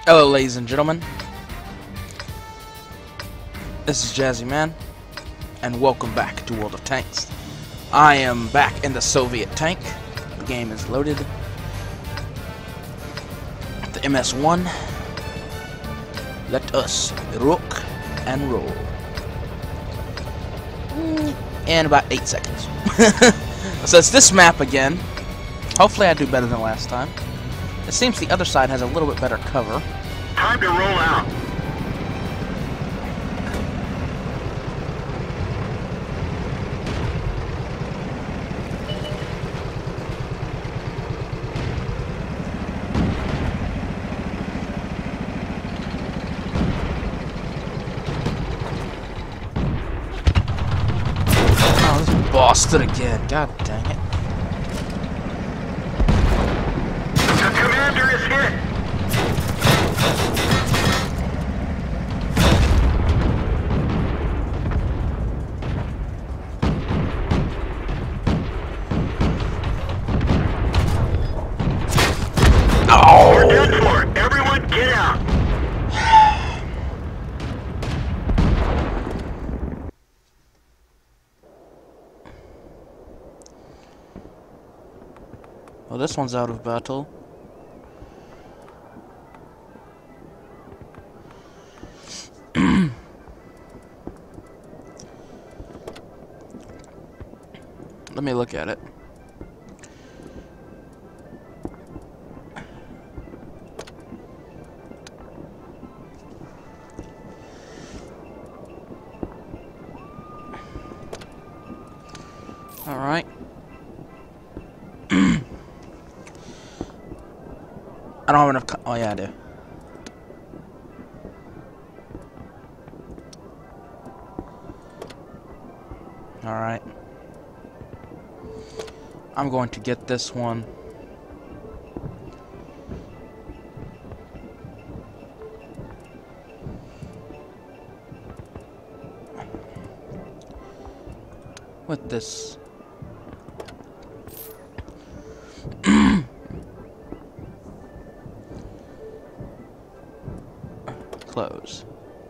Hello, ladies and gentlemen. This is Jazzy Man, and welcome back to World of Tanks. I am back in the Soviet tank. The game is loaded. The MS-1. Let us rock and roll. In about 8 seconds. So it's this map again. Hopefully I do better than last time. It seems the other side has a little bit better cover. Time to roll out. Oh, this bastard again. God dang it. The commander is hit. We're done for. Everyone get out. Well, this one's out of battle. Let me look at it. Alright. I don't have enough oh yeah, I do. Alright. I'm going to get this one. With this. Close.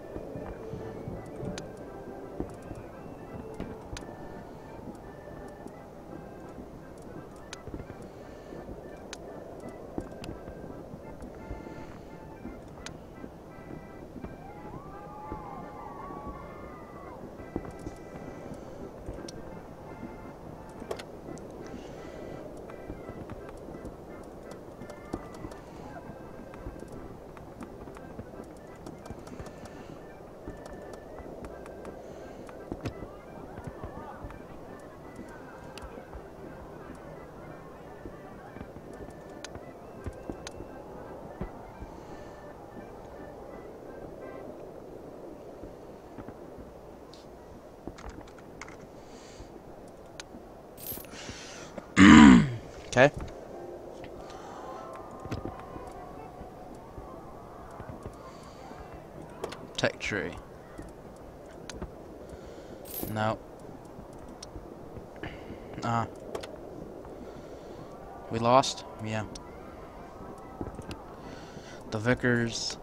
Okay. Tech tree. No. We lost? Yeah. The Vickers.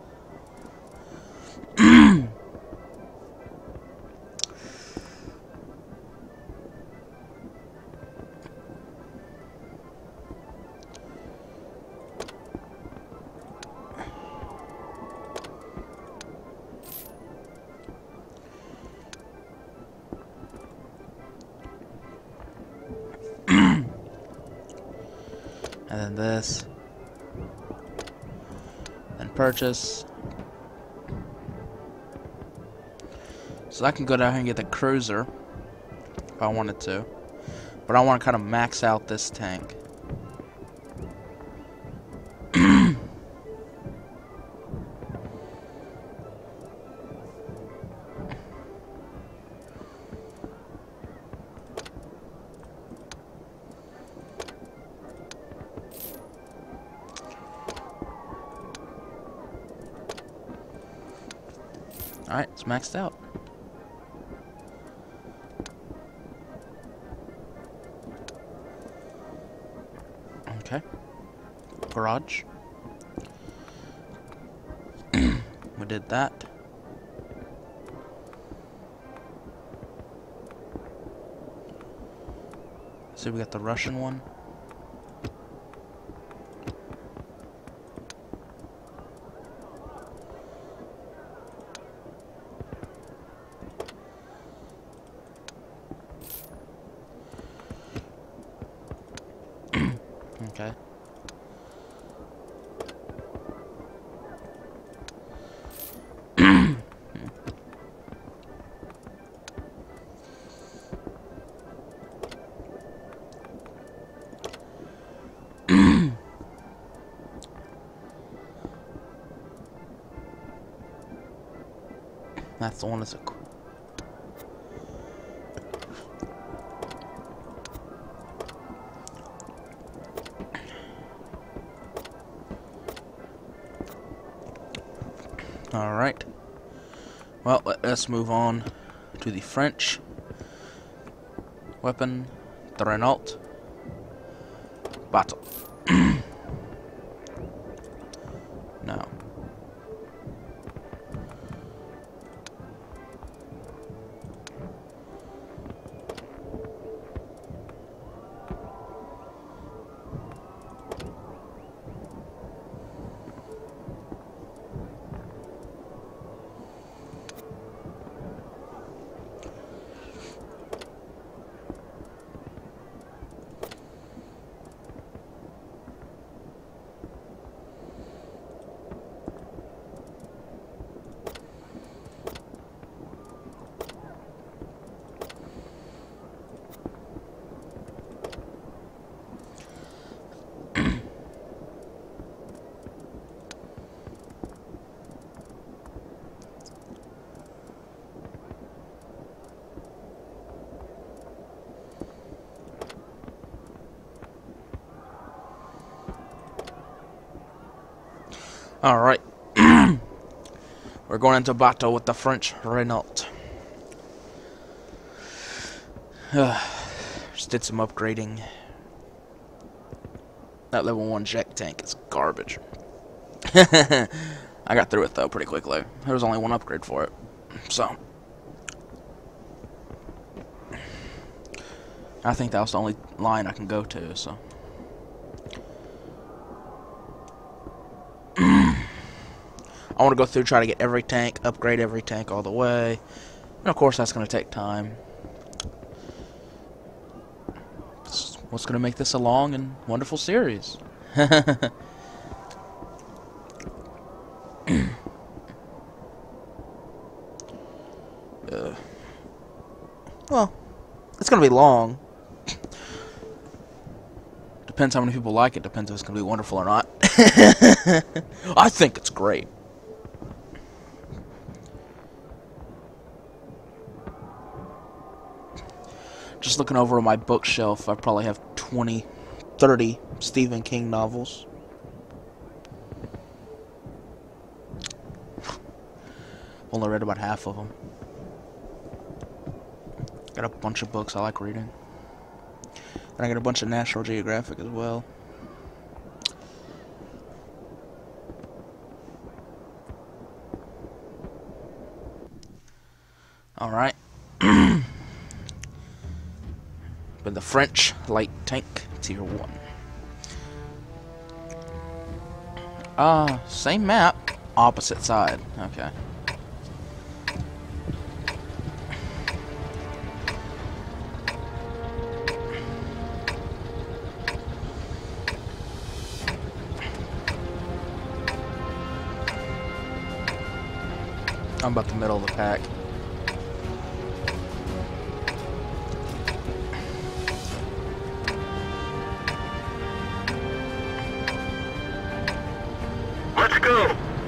And then this. Then purchase. So I can go down here and get the cruiser if I wanted to. But I want to kind of max out this tank. Alright, it's maxed out. Okay. Garage. we did that. So we got the Russian one. Okay. That's the one that's a... Alright. Well, let's move on to the French weapon, the Renault Battle. Now. Alright. We're going into battle with the French Renault. Just did some upgrading. That level 1 jet tank is garbage. I got through it though pretty quickly. There was only one upgrade for it. So I think that was the only line I can go to, so I want to go through, try to get every tank, upgrade every tank all the way. And of course, that's going to take time. That's what's going to make this a long and wonderful series. Well, it's going to be long. Depends how many people like it. Depends if it's going to be wonderful or not. I think it's great. Just looking over my bookshelf, I probably have 20, 30 Stephen King novels. Only read about half of them. Got a bunch of books I like reading. And I got a bunch of National Geographic as well. Alright. But the French light tank tier 1. Same map, opposite side. Okay. I'm about the middle of the pack. Let's go.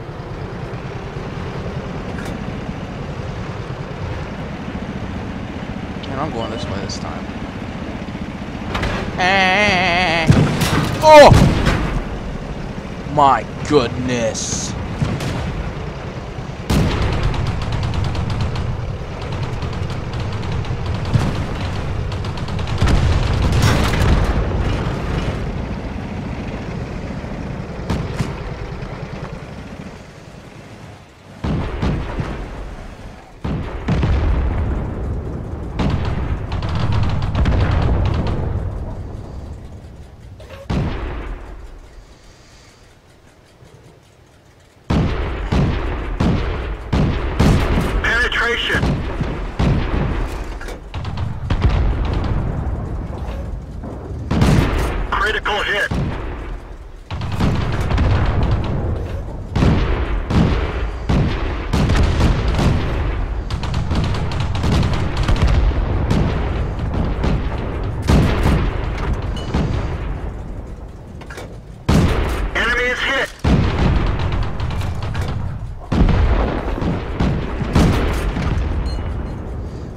And I'm going this way this time. Oh! My goodness.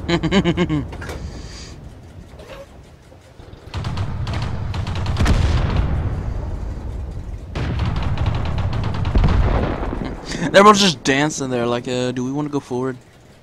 Everyone's just dancing there like, do we want to go forward?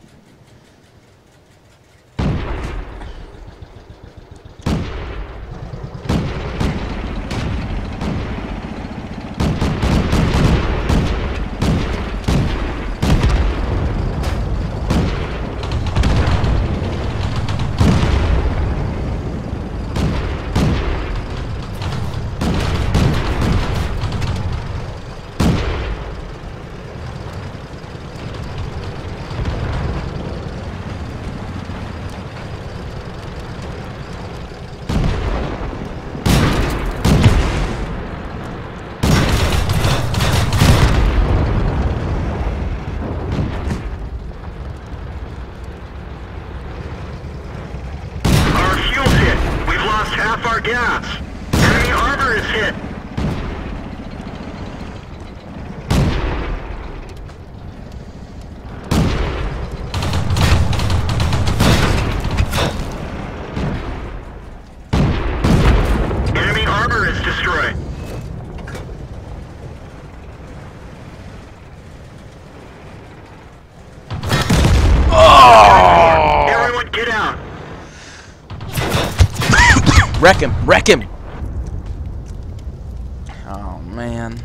Half our gas. Enemy armor is hit. Enemy armor is destroyed. Oh! Everyone get out. Wreck him! Wreck him! Oh, man.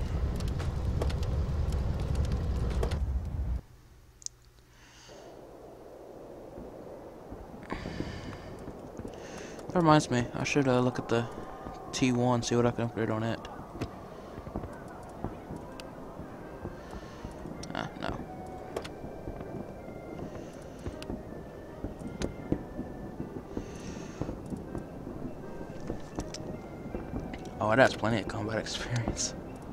That reminds me, I should look at the T1, see what I can upgrade on it. No. Oh, it has plenty of combat experience.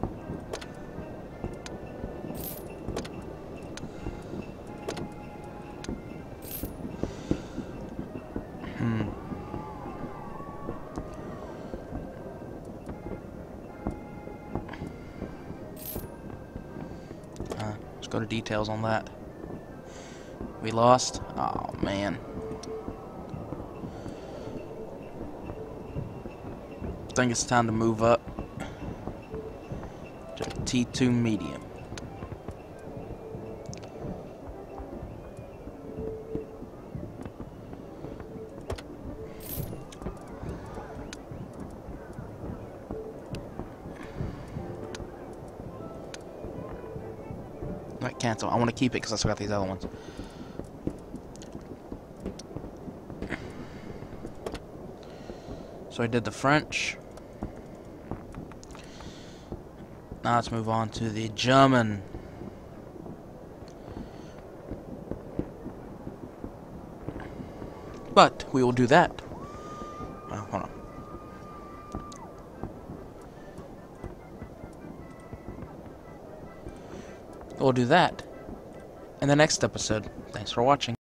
Let's go to details on that. We lost? Oh, man. I think it's time to move up to T2 medium. Right, cancel. I want to keep it because I still got these other ones. So I did the French. Now let's move on to the German. But we will do that. Oh, hold on. We'll do that in the next episode. Thanks for watching.